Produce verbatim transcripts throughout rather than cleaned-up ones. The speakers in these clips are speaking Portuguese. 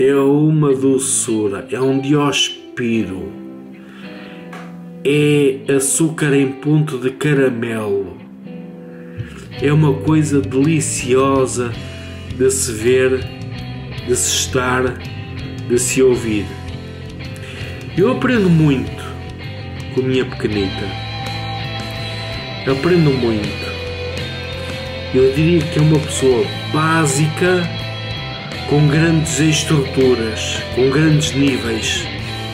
é uma doçura, é um diospiro, é açúcar em ponto de caramelo, é uma coisa deliciosa de se ver, de se estar, de se ouvir. Eu aprendo muito com a minha pequenita, aprendo muito. Eu diria que é uma pessoa básica, com grandes estruturas, com grandes níveis,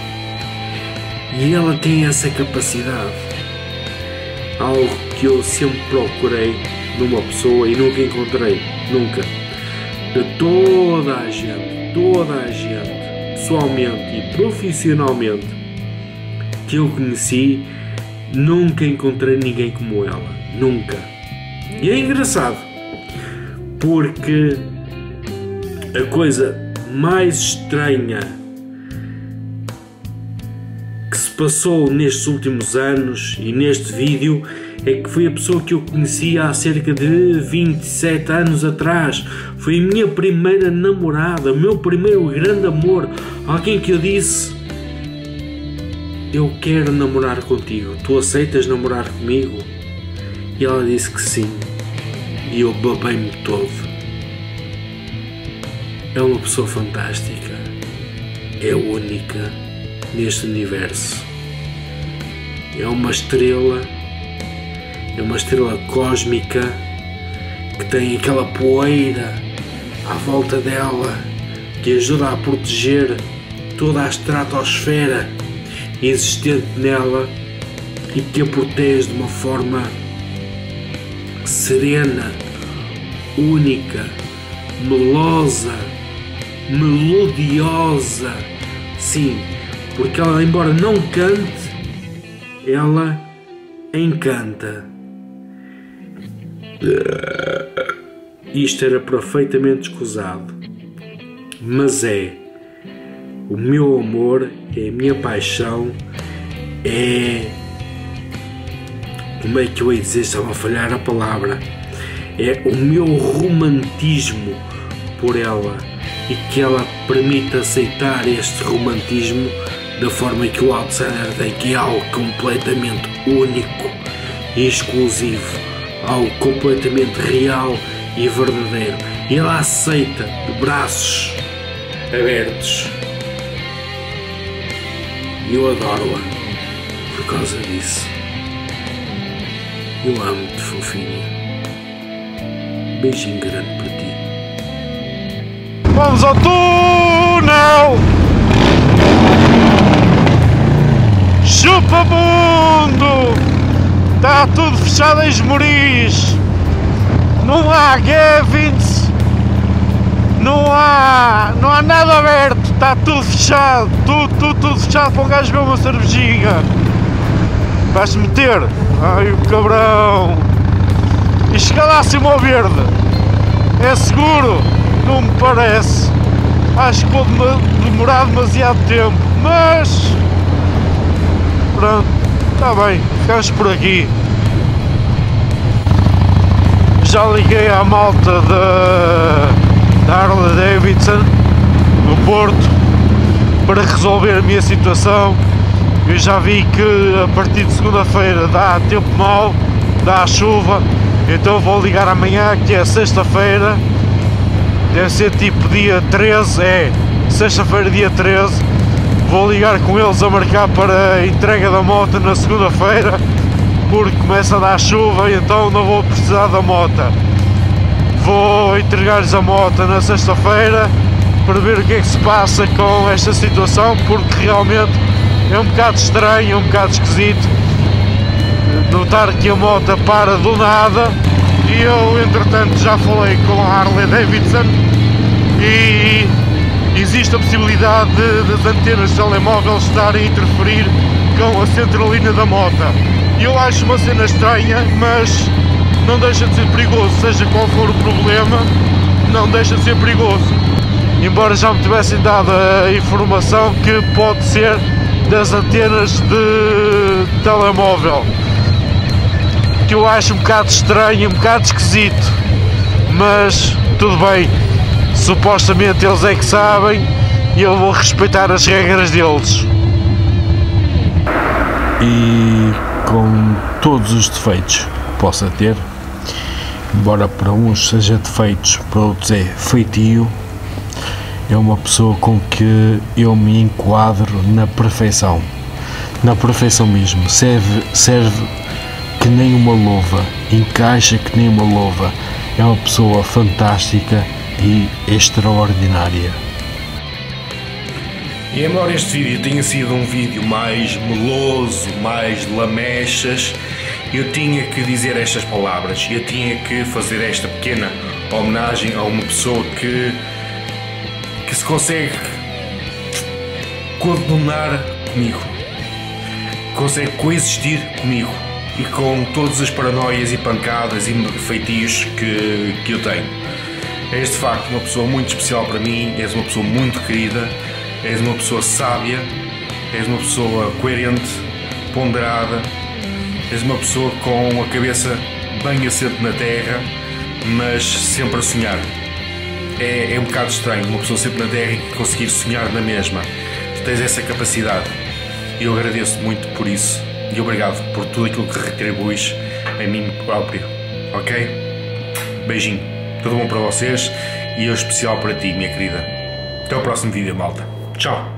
e ela tem essa capacidade, algo que eu sempre procurei numa pessoa e nunca encontrei, nunca. De toda a gente, toda a gente, pessoalmente e profissionalmente, que eu conheci, nunca encontrei ninguém como ela, nunca. E é engraçado, porque a coisa mais estranha que se passou nestes últimos anos e neste vídeo é que foi a pessoa que eu conheci há cerca de vinte e sete anos atrás. Foi a minha primeira namorada, o meu primeiro grande amor, alguém que eu disse: eu quero namorar contigo, tu aceitas namorar comigo? E ela disse que sim, e eu babei-me todo. É uma pessoa fantástica, é única neste universo, é uma estrela, é uma estrela cósmica que tem aquela poeira à volta dela que ajuda a proteger toda a estratosfera existente nela e que a protege de uma forma serena, única, melosa, melodiosa. Sim, porque ela, embora não cante, ela encanta. Isto era perfeitamente escusado, mas é o meu amor, é a minha paixão, é... como é que eu ia dizer? Estava a falhar a palavra. É o meu romantismo por ela, e que ela permite aceitar este romantismo da forma que o Outsider tem, que é algo completamente único e exclusivo, algo completamente real e verdadeiro, e ela aceita de braços abertos. E eu adoro-a por causa disso. Eu amo-te, fofinha. Beijinho grande para ti. Vamos ao túnel! Chupa mundo! Está tudo fechado em Esmoriz. Não há Gavins. Não há, não há nada aberto. Está tudo fechado. Tudo, tudo, tudo fechado para um gajo beber uma cervejinha. Vais-te meter? Ai, o cabrão! E chega lá acima ao verde. É seguro? Não me parece. Acho que pode demorar demasiado tempo. Mas... pronto, está bem. Ficamos por aqui. Já liguei à malta da, da Harley Davidson no Porto para resolver a minha situação. Eu já vi que a partir de segunda-feira dá tempo mau, dá chuva, então vou ligar amanhã, que é sexta-feira, deve ser tipo dia treze, é sexta-feira dia treze, vou ligar com eles a marcar para a entrega da moto na segunda-feira, porque começa a dar chuva e então não vou precisar da moto. Vou entregar-lhes a moto na sexta-feira para ver o que é que se passa com esta situação, porque realmente é um bocado estranho, é um bocado esquisito notar que a moto para do nada. E eu, entretanto, já falei com a Harley Davidson e existe a possibilidade de, das antenas de telemóvel estarem a interferir com a centralina da moto. Eu acho uma cena estranha, mas não deixa de ser perigoso, seja qual for o problema, não deixa de ser perigoso. Embora já me tivessem dado a informação que pode ser das antenas de telemóvel, que eu acho um bocado estranho, um bocado esquisito, mas tudo bem, supostamente eles é que sabem e eu vou respeitar as regras deles. E com todos os defeitos que possa ter, embora para uns seja defeitos, para outros é feitio, é uma pessoa com que eu me enquadro na perfeição, na perfeição mesmo. Serve, serve que nem uma luva, encaixa que nem uma luva. É uma pessoa fantástica e extraordinária. E embora este vídeo tenha sido um vídeo mais meloso, mais lamechas, eu tinha que dizer estas palavras, eu tinha que fazer esta pequena homenagem a uma pessoa que, que se consegue coadunar comigo, consegue coexistir comigo e com todas as paranoias e pancadas e feitios que, que eu tenho. És de facto uma pessoa muito especial para mim, és uma pessoa muito querida, és uma pessoa sábia, és uma pessoa coerente, ponderada, és uma pessoa com a cabeça bem assente na terra, mas sempre a sonhar. É, é um bocado estranho uma pessoa sempre na terra e conseguir sonhar na mesma. Tu tens essa capacidade e eu agradeço muito por isso e obrigado por tudo aquilo que retribuis a mim próprio, ok? Beijinho, tudo bom para vocês e eu especial para ti, minha querida. Até o próximo vídeo, malta. Tchau!